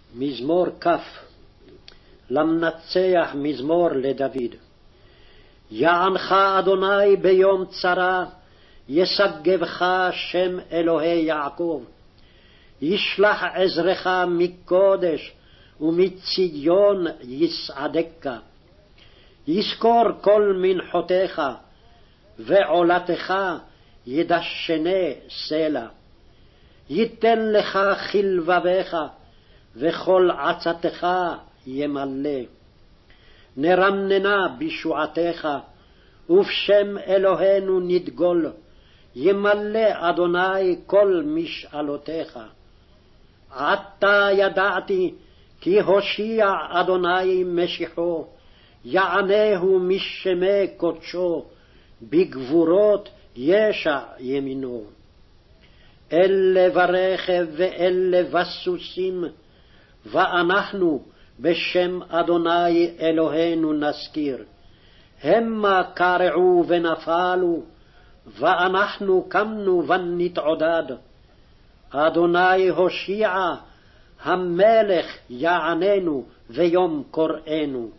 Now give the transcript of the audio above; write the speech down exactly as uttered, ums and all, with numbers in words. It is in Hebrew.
מזמור כ' למנצח מזמור לדוד. יענך אדוני ביום צרה, ישגבך שם אלוהי יעקב. ישלח עזרך מקודש, ומציון יסעדך. יזכור כל מנחותיך, ועולתך ידשנה סלע. ייתן לך חלבבך, וכל עצתך ימלא. נרננה בישועתך, ובשם אלוהינו נדגול. ימלא אדוני כל משאלותיך. עתה ידעתי כי הושיע אדוני משיחו, יענהו משמי קודשו, בגבורות ישע ימינו. אלה ברכב ואלה בסוסים, ואנחנו בשם אדוני אלוהינו נזכיר. המה קרעו ונפלו, ואנחנו קמנו ונתעודד. אדוני הושיע, המלך יעננו ויום קוראנו.